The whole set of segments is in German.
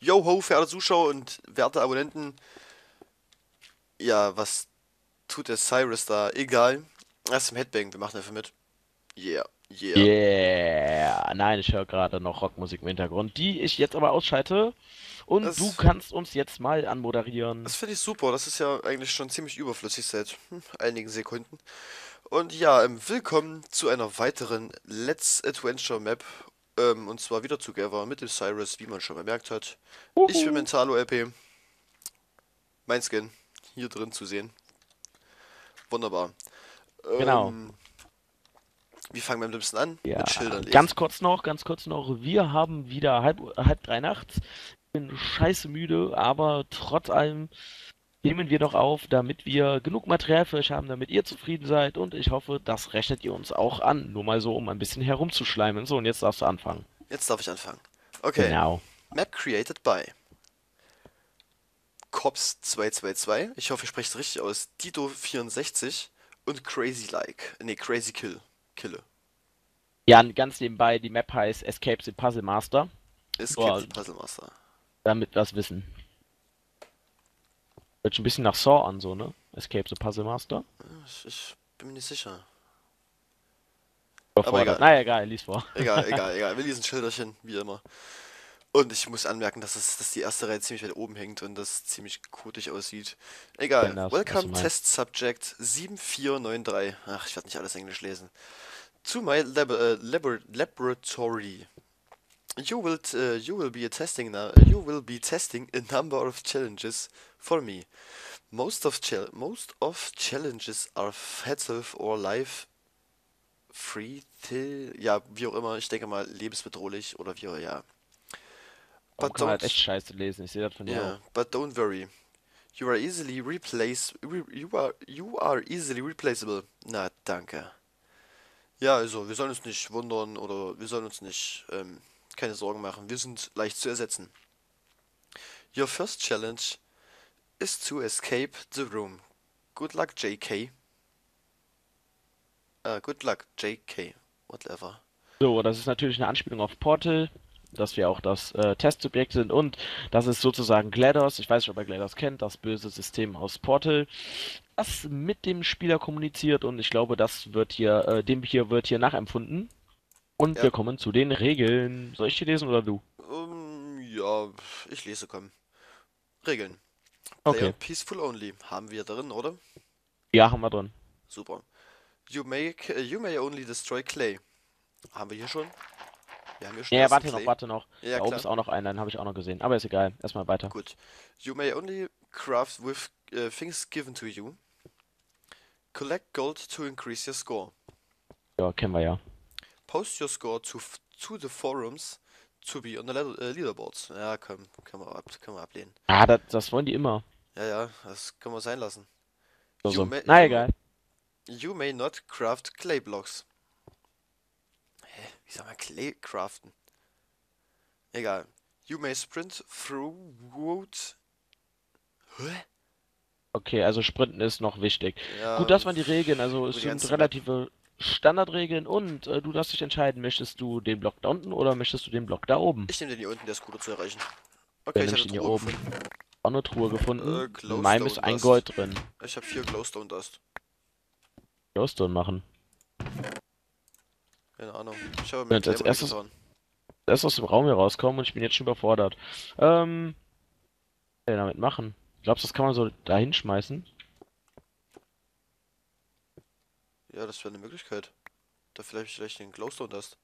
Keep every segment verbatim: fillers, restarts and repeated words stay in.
Yo ho, verehrte Zuschauer und werte Abonnenten. Ja, was tut der Cyrus da? Egal. Er ist im Headbang, wir machen einfach mit. Yeah, yeah. Yeah. Nein, ich höre gerade noch Rockmusik im Hintergrund, die ich jetzt aber ausschalte. Und du Das, kannst uns jetzt mal anmoderieren. das finde ich super. Das ist ja eigentlich schon ziemlich überflüssig seit hm, einigen Sekunden. Und ja, ähm, willkommen zu einer weiteren Let's Adventure Map. Ähm, und zwar wieder together mit dem Cyrus, wie man schon bemerkt hat. Ich bin Uhu. Mentalo L P. Mein Skin hier drin zu sehen. Wunderbar. Genau. Ähm, wir fangen beim Dümmsten an Ja, mit Schildern ganz lesen. kurz noch, ganz kurz noch. Wir haben wieder halb, halb drei nachts. Bin scheiße müde, aber trotz allem nehmen wir doch auf, damit wir genug Material für euch haben, damit ihr zufrieden seid. Und ich hoffe, das rechnet ihr uns auch an. Nur mal so, um ein bisschen herumzuschleimen. So, und jetzt darfst du anfangen. Jetzt darf ich anfangen. Okay. Genau. Map created by Cops zwei zwei zwei. Ich hoffe, ich spreche es richtig aus. Dito vierundsechzig und Crazy Like. Nee, Crazy Kill. Kille. Ja, ganz nebenbei, die Map heißt Escape the Puzzle Master. Escape Nur the Puzzle Master. damit wir es wissen. Hört schon ein bisschen nach Saw an, so, ne? Escape the Puzzle Master. Ich, ich bin mir nicht sicher. Aber Überfordert. egal. Naja, egal, lies vor. Egal, egal, egal. Wir lesen Schilderchen, wie immer. Und ich muss anmerken, dass, es, dass die erste Reihe ziemlich weit oben hängt und das ziemlich kotig aussieht. Wenn Egal. das, was du Welcome Test meinst. Subject sieben vier neun drei. Ach, ich werde nicht alles Englisch lesen. To my lab äh, labor laboratory. You will t- uh, you will be a testing now. You will be testing a number of challenges for me. Most of chal most of challenges are fatal or life free till ja wie auch immer. Ich denke mal lebensbedrohlich oder wie auch ja. Warum But kann man halt echt don't scheiße lesen? Ich sehe das von dir yeah. auch. But don't worry. You are easily replace. Re you are you are easily replaceable. Na danke. Ja, also wir sollen uns nicht wundern oder wir sollen uns nicht ähm, keine Sorgen machen. Wir sind leicht zu ersetzen. Your first challenge is to escape the room. Good luck, J K. Uh, good luck, J K. Whatever. So, das ist natürlich eine Anspielung auf Portal, dass wir auch das äh, Testsubjekt sind und das ist sozusagen GLaDOS. Ich weiß nicht, ob ihr GLaDOS kennt, das böse System aus Portal, das mit dem Spieler kommuniziert und ich glaube, das wird hier, äh, dem hier wird hier nachempfunden. Und Ja, wir kommen zu den Regeln. Soll ich die lesen oder du? um, ja, ich lese kommen. Regeln. Player Okay. peaceful only. Haben wir drin, oder? Ja, haben wir drin. Super. You may, uh, you may only destroy clay. Haben wir hier schon? Wir haben hier schon Ja, ersten warte noch, Clay. warte noch. Ja, Da oben ist klar. auch noch einer, den habe ich auch noch gesehen. Aber ist egal. Erstmal weiter. Gut. You may only craft with uh, things given to you. Collect gold to increase your score. Ja, kennen wir ja. Post your score to, f- to the forums to be on the leader äh, leaderboards. Ja, komm, können wir, ab, können wir ablehnen. Ah, das, das wollen die immer. Ja, ja, das können wir sein lassen. So, You so. may, Na you, egal. you may not craft clay blocks. Hä? Wie soll man Clay craften? Egal. You may sprint through wood. Hä? Okay, also Sprinten ist noch wichtig. Gut, Ja, das waren die Regeln. Also über es die sind ganze Map. relative Standardregeln und äh, du darfst dich entscheiden, möchtest du den Block da unten oder möchtest du den Block da oben? Ich nehme den hier unten, der ist gut zu erreichen. Dann Okay, ich nehme habe ich eine den hier Truhe oben. gefunden. Auch eine Truhe Äh, gefunden. In meinem ist Glowstone ein Dust. Gold drin. Ich habe vier Glowstone Dust. Glowstone machen. Keine Ahnung. Ich habe Bin mit jetzt als Claymore hier erstes getan. erst aus dem Raum hier rauskommen und ich bin jetzt schon überfordert. Ähm, was kann ich damit machen? Glaubst du, das kann man so dahin schmeißen? Ja, das wäre eine Möglichkeit. Da vielleicht vielleicht den Glowstone Dust.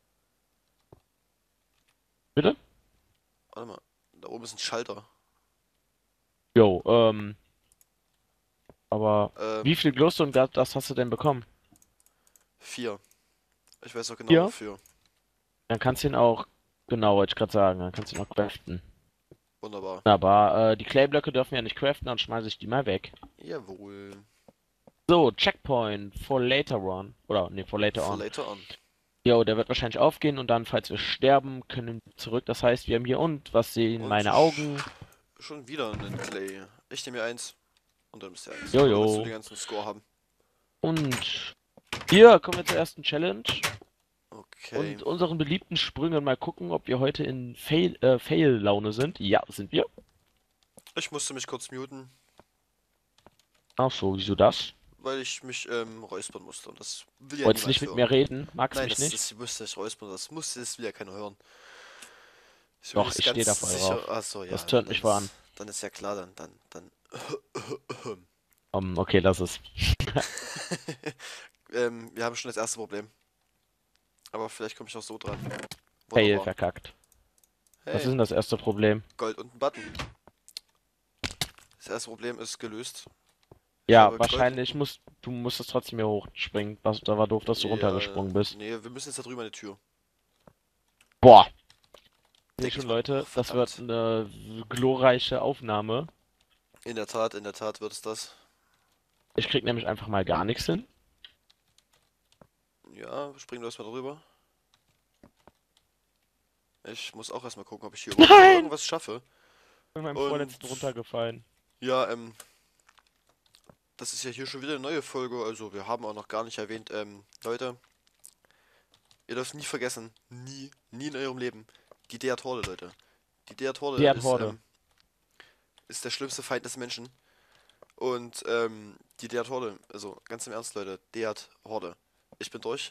Bitte? Warte mal. Da oben ist ein Schalter. Jo, ähm, aber wie Ähm, viel Glowstone das hast du denn bekommen? vier. Ich weiß auch genau Ja. wofür. Dann kannst du ihn auch, genau, wollte ich gerade sagen, dann kannst du ihn auch craften. Wunderbar. Aber äh, die Clayblöcke dürfen ja nicht craften, dann schmeiße ich die mal weg. Jawohl. So, Checkpoint for later on. Oder, nee, for later For on. later on. Jo, der wird wahrscheinlich aufgehen und dann, falls wir sterben, können wir zurück. Das heißt, wir haben hier und, was sehen Und meine sch Augen? schon wieder einen Clay. Ich nehme mir eins. Und dann bist du eins. Oder willst du Jojo. den ganzen Score haben? Und hier kommen wir zur ersten Challenge. Okay. Und unseren beliebten Sprüngen mal gucken, ob wir heute in Fail, äh, Fail-Laune sind. Ja, sind wir. Ich musste mich kurz muten, Ach so, wieso das? weil ich mich ähm, räuspern musste. Und das will ja Wolltest niemand nicht mit hören. mir reden? Magst Nein, mich das, nicht? das ich musste ich räuspern. Das musste, das will ja keiner hören. Ich bin mir Doch, nicht ich stehe da ganz voll sicher. drauf. Achso, Das ja, dann, tönt dann mich voll an. ist, dann ist ja klar, dann, dann, dann. Um, okay, lass es. ähm, wir haben schon das erste Problem. Aber vielleicht komme ich auch so dran. Fail Wunderbar. verkackt. Was ist Hey, denn das erste Problem? Gold und ein Button. Das erste Problem ist gelöst. Ich Ja, habe Gold und wahrscheinlich musst du musstest trotzdem hier hochspringen. Was, da war doof, dass du ja, runtergesprungen bist. nee, wir müssen jetzt da drüben an die Tür. Boah, sehe Denke schon, ich mal. Oh, Leute, das wird verdammt. eine glorreiche Aufnahme. In der Tat, in der Tat wird es das. Ich krieg nämlich einfach mal gar nichts hin. Ja, springen wir erstmal drüber. Ich muss auch erstmal gucken, ob ich hier überhaupt noch Nein! irgendwas schaffe. Ich bin beim Und vorletzten runtergefallen. ja, ähm, das ist ja hier schon wieder eine neue Folge. Also wir haben auch noch gar nicht erwähnt, ähm, Leute, ihr dürft nie vergessen, nie, nie in eurem Leben, die Death-Horde, Leute. Die Death-Horde Die hat ist, Horde. ähm, ist der schlimmste Feind des Menschen. Und, ähm, die Death-Horde, also ganz im Ernst, Leute, Death-Horde. Ich bin durch.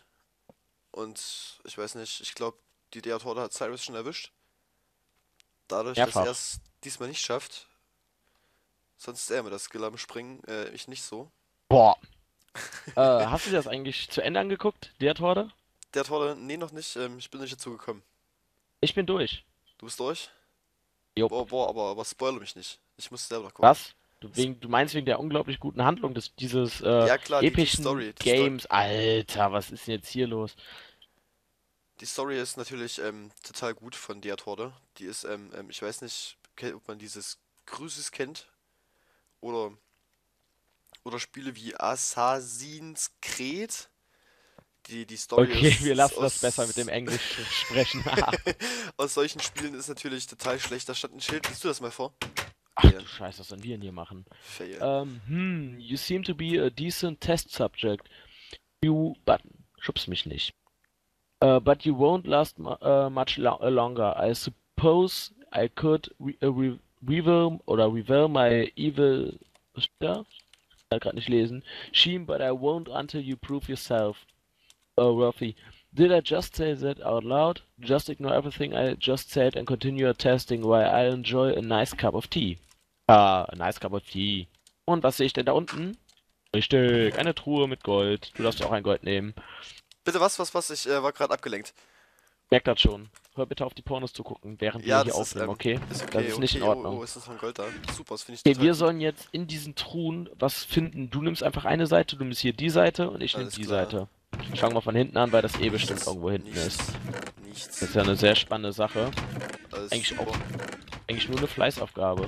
Und ich weiß nicht, ich glaube, die Death-Horde hat Cyrus schon erwischt. Dadurch, dass er Mehrfach. es diesmal nicht schafft, sonst ist er immer das Skill am Springen, äh, ich nicht so. Boah. Äh, hast du dir das eigentlich zu Ende angeguckt, der Horde? Death-Horde, nee, noch nicht, ähm, ich bin nicht dazu gekommen. Ich bin durch. Du bist durch? Jupp. Boah, boah, aber, aber spoilere mich nicht. Ich muss selber noch gucken. Was? Du, wegen, du meinst wegen der unglaublich guten Handlung des, dieses äh, Ja, klar, die, die epischen Story, die Story, Games? Alter, was ist denn jetzt hier los? die Story ist natürlich, ähm, total gut von Death-Horde. Die ist, ähm, ähm, ich weiß nicht, ke- ob man dieses Cruises kennt oder, oder Spiele wie Assassin's Creed. Die, die Story Okay, ist, wir ist lassen das besser mit aus, dem Englisch sprechen. aus solchen Spielen ist natürlich total schlecht. Da stand ein Schild, liest du das mal vor? Ach Nee, du Scheiße, was sollen wir denn hier machen? fail. Ähm, hm, you seem to be a decent test subject. You button. Schubst mich nicht. Uh, but you won't last mu uh, much lo uh, longer. I suppose I could re uh, re reveal oder reveal my evil. Was steht da? Ich kann gerade nicht lesen. Sheen, but I won't until you prove yourself. Oh, worthy. Did I just say that out loud? Just ignore everything I just said and continue your testing while I enjoy a nice cup of tea. Ah, a nice cup of tea. Und was sehe ich denn da unten? Richtig, eine Truhe mit Gold. Du darfst ja auch ein Gold nehmen. Bitte was, was, was? Ich äh, war gerade abgelenkt. Merk das schon. Hör bitte auf die Pornos zu gucken, während wir Ja, hier das ist, aufnehmen, ähm, okay? ist Das okay, ist nicht in okay. Oh, Ordnung. oh, ist das noch ein Gold da? Super, das finde ich Okay, total wir gut. sollen jetzt in diesen Truhen was finden. Du nimmst einfach eine Seite, du nimmst hier die Seite und ich nehme Alles die klar. Seite. Ich fange mal von hinten an, weil das eh bestimmt Nichts, irgendwo hinten ist. nichts, Das nichts. ist ja eine sehr spannende Sache. Alles Eigentlich auch, super. eigentlich nur eine Fleißaufgabe.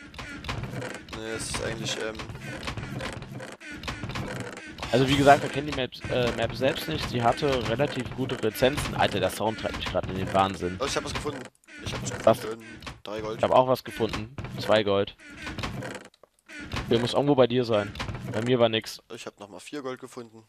Ne, es ist eigentlich, ähm, Also wie gesagt, wir kennen die Map, äh, Map selbst nicht. Sie hatte relativ gute Rezensen. Alter, der Sound treibt mich gerade in den Wahnsinn. oh, ich habe was gefunden. Ich habe was Was? gefunden. Drei Gold. Ich habe auch was gefunden. Zwei Gold. Der muss irgendwo bei dir sein. Bei mir war nix. Ich habe nochmal vier Gold gefunden.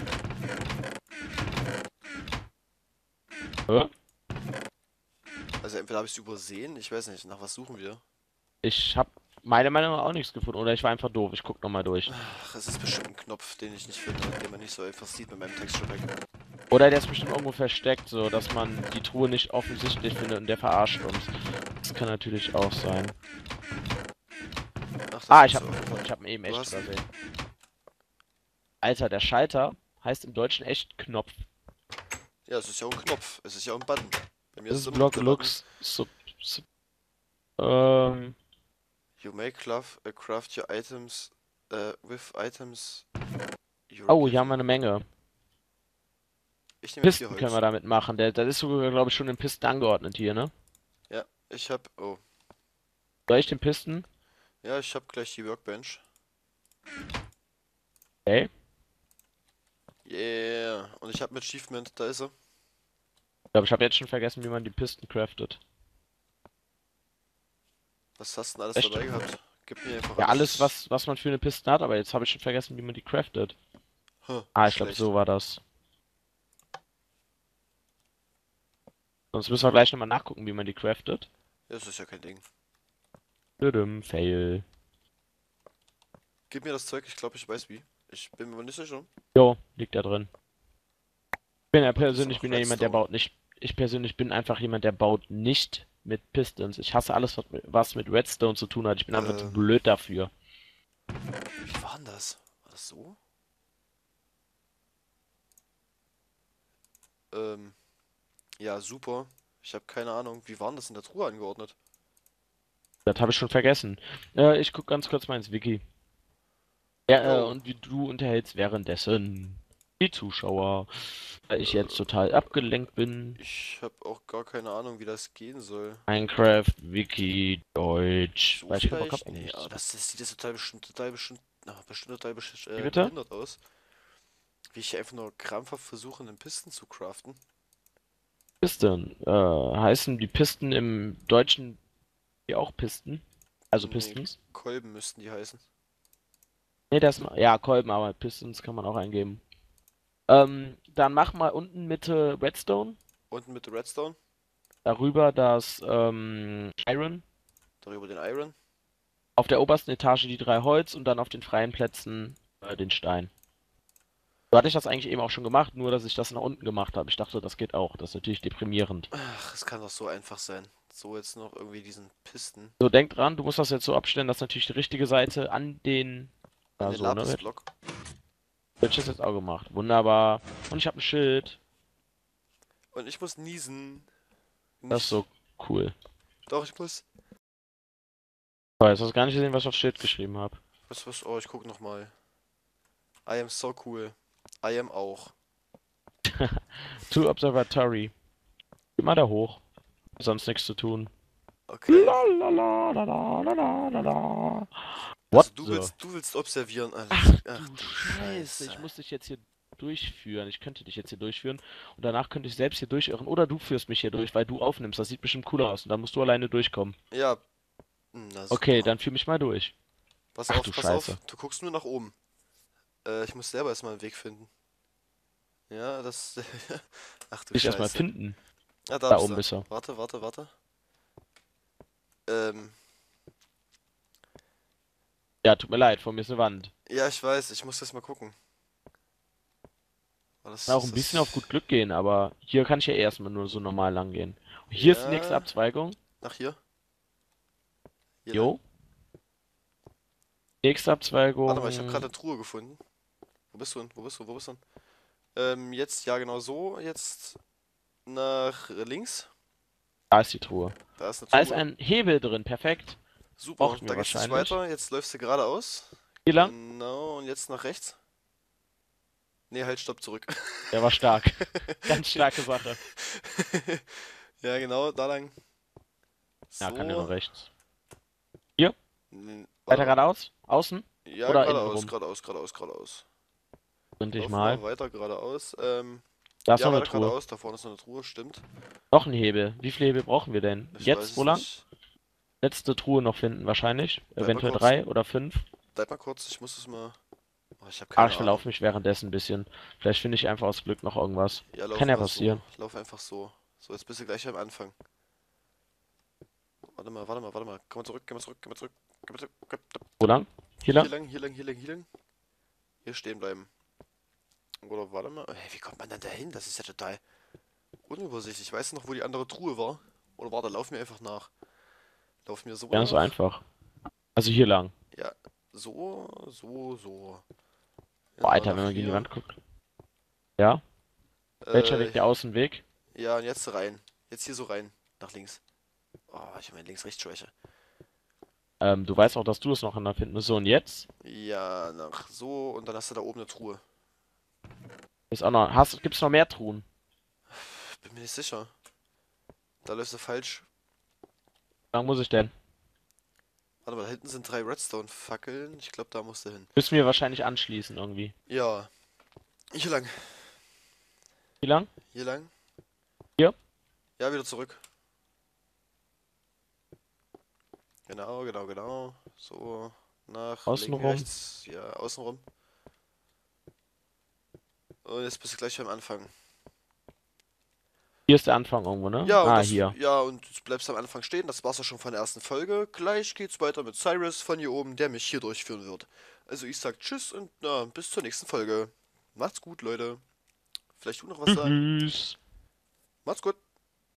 Hä? Also entweder habe ich es übersehen, ich weiß nicht, nach was suchen wir? Ich habe meiner Meinung nach auch nichts gefunden. Oder ich war einfach doof. Ich guck nochmal durch. Ach, es ist bestimmt ein Knopf, den ich nicht finde, den man nicht so einfach sieht mit meinem Texture Pack. Oder der ist bestimmt irgendwo versteckt, so dass man die Truhe nicht offensichtlich findet und der verarscht uns. Das kann natürlich auch sein. Ach, das Ah, ist ich hab so. ihn gefunden. Ich hab ihn eben Du echt hast ihn. übersehen. Alter, der Schalter heißt im Deutschen echt Knopf. Ja, es ist ja auch ein Knopf, es ist ja auch ein Button. Bei mir ist This es immer noch block der Button. looks sub, sub, ähm, You may craft, uh, craft your items uh, with items you're oh, hier given. haben wir eine Menge. Ich nehme jetzt Pisten vier können wir Holz. damit machen. Der, das ist sogar, glaube ich, schon in Pisten angeordnet hier, ne? Ja, ich hab. Oh. Soll ich den Pisten? Ja, ich hab gleich die Workbench. Okay. Yeah. Und ich hab mit Achievement, da ist er. Ich glaube, ich habe jetzt schon vergessen, wie man die Pisten craftet. Was hast du denn alles Echt? dabei gehabt? Gib mir einfach Ja, alles, was, was man für eine Piste hat, aber jetzt habe ich schon vergessen, wie man die craftet. Huh, Ah, ich glaube, schlecht. so war das. Sonst müssen wir gleich nochmal nachgucken, wie man die craftet. Das ist ja kein Ding. Tudum, Fail. Gib mir das Zeug, ich glaube, ich weiß wie. Ich bin mir nicht sicher. Jo, liegt da drin. Ich bin ja Und ist persönlich auch bin ja jemand, der Redstone. baut nicht. Ich persönlich bin einfach jemand, der baut nicht mit Pistons. Ich hasse alles, was mit, was mit Redstone zu tun hat. Ich bin einfach zu Ähm, blöd dafür. wie war denn das? War das so? Ähm, ja, super. Ich habe keine Ahnung. Wie waren das in der Truhe angeordnet? Das habe ich schon vergessen. Äh, ich guck ganz kurz mal ins Wiki. Ja, äh, Jo. und wie du unterhältst währenddessen die Zuschauer, weil ich jetzt Äh, total abgelenkt bin. ich habe auch gar keine Ahnung, wie das gehen soll. Minecraft, Wiki, Deutsch. So Weil ich keinen Bock hab, vielleicht? Nee, Englisch aber zu. das, das sieht jetzt total bestimmt, total bestimmt, na, bestimmt total besch Wie äh, bitte? behindert aus. Wie ich hier einfach nur krampfhaft versuche, einen Pisten zu craften. Pisten. Äh, heißen die Pisten im Deutschen die auch Pisten? Also Nee, Pistons? Kolben müssten die heißen. Nee, das ma- ja, Kolben, aber Pistons kann man auch eingeben. Ähm, dann mach mal unten Mitte Redstone. Unten mit Redstone, Darüber das ähm, Iron. darüber den Iron. Auf der obersten Etage die drei Holz und dann auf den freien Plätzen äh, den Stein. So hatte ich das eigentlich eben auch schon gemacht, nur dass ich das nach unten gemacht habe. Ich dachte, das geht auch. Das ist natürlich deprimierend. Ach, es kann doch so einfach sein. So jetzt noch irgendwie diesen Pisten So, denk dran, du musst das jetzt so abstellen, dass natürlich die richtige Seite an den. an Ja, den so, ne? Lapis-Block. Hätte ich das jetzt auch gemacht. Wunderbar. Und ich habe ein Schild. Und ich muss niesen. Das ist Nicht. so cool. Doch, ich muss. Oh, jetzt hast du gar nicht gesehen, was ich aufs Schild geschrieben habe. Was, was? Oh, ich guck nochmal. I am so cool. I am auch. To Observatory. Geh mal da hoch. Sonst nichts zu tun. Okay. La la la la la la la la la. Also What du the? willst, du willst observieren alles. Ach Ach du du Scheiße, ich Scheiße. muss dich jetzt hier durchführen. Ich könnte dich jetzt hier durchführen und danach könnte ich selbst hier durchirren. Oder du führst mich hier durch, weil du aufnimmst. Das sieht bestimmt cooler aus und dann musst du alleine durchkommen. Ja, na Okay, super. dann führ mich mal durch. Pass Ach du auf, pass auf. Scheiße. Du guckst nur nach oben. Äh, ich muss selber erstmal einen Weg finden. Ja, das. Ach du Dich erstmal Scheiße. finden. Ah, da Da bist oben du. bist du. Warte, warte, warte. Ähm, Ja, tut mir leid, vor mir ist eine Wand. ja, ich weiß, ich muss jetzt mal gucken. War Kann das, auch ist ein bisschen auf das. gut Glück gehen, aber hier kann ich ja erstmal nur so normal lang gehen. Und hier ist die nächste Ja. Abzweigung. Ach, hier? Hier lang? Jo. Nächste Warte mal, ich habe gerade Abzweigung. eine Truhe gefunden. Wo bist du denn? Wo bist du? Wo bist du denn? Ähm, jetzt, ja, genau so. Jetzt nach links. Da ist die Truhe. Da ist eine Da ist Truhe. ein Hebel drin, perfekt. Super. Brauchten Da wir geht's nicht wahrscheinlich. weiter. Jetzt läufst du geradeaus. Hier lang? Genau. Und jetzt nach rechts. Nee, halt, stopp, zurück. Der war stark. Ganz starke Sache. Ja, genau, da lang. Ja, kann ja nur So. rechts. Hier? N- Weiter Warte mal. geradeaus? Außen? Ja, Oder innen geradeaus, rum? geradeaus, geradeaus, geradeaus. Könnte ich Lauf mal. mal weiter geradeaus. Ähm, Da ist ja, noch eine weiter Truhe. geradeaus. Da vorne ist noch eine Truhe, stimmt. Noch ein Hebel. Wie viele Hebel brauchen wir denn? Ich weiß Jetzt, wo es lang? nicht. Letzte Truhe noch finden, wahrscheinlich. Bleib mal Eventuell kurz. drei oder fünf. Bleib mal kurz, ich muss es mal. Oh, ich habe Ah, keine ich Ahnung. verlaufe mich währenddessen ein bisschen. Vielleicht finde ich einfach aus Glück noch irgendwas. Ja, lauf Kann ja mal so. passieren. Lauf einfach so. So, jetzt bist du gleich am Anfang. Warte mal, warte mal, warte mal. Komm mal zurück, komm mal zurück, komm mal zurück. Komm mal zurück. Komm, Wo lang? Hier hier lang? lang, hier lang, hier lang, hier lang. Hier stehen bleiben. Oder warte mal. Hey, wie kommt man denn da hin? Das ist ja total unübersichtlich. Weißt du noch, wo die andere Truhe war? Oder warte, lauf mir einfach nach. Lauf mir so Ganz nach. einfach. Also hier lang. Ja, so, so, so. Boah, Genau, Alter, wenn nach man gegen die hier. Wand guckt. Ja? Welcher Äh, Weg der Außenweg? ja, und jetzt rein. Jetzt hier so rein. Nach links. Oh, ich habe meine Links-Rechts-Schwäche. Ähm, du weißt auch, dass du es noch finden musst. So, und jetzt? Ja, nach so und dann hast du da oben eine Truhe. Ist auch noch. Hast, gibt's noch mehr Truhen? Bin mir nicht sicher. Da läufst du falsch. Wie lang muss ich denn? Warte mal, da hinten sind drei Redstone-Fackeln. Ich glaube, da musst du hin. Müssen wir wahrscheinlich anschließen irgendwie. Ja. Hier lang. Wie lang? Hier lang. Hier? Ja, wieder zurück. Genau, genau, genau. So. Nach links, Außenrum? rechts. Ja, außenrum. Und jetzt bist du gleich am Anfang. Hier ist der Anfang irgendwo, ne? Ja, und Ah, das, hier. ja, und du bleibst am Anfang stehen, das war's ja schon von der ersten Folge. Gleich geht's weiter mit Cyrus von hier oben, der mich hier durchführen wird. Also ich sag Tschüss und na, bis zur nächsten Folge. Macht's gut, Leute. Vielleicht du noch was sagen? Tschüss. Macht's gut.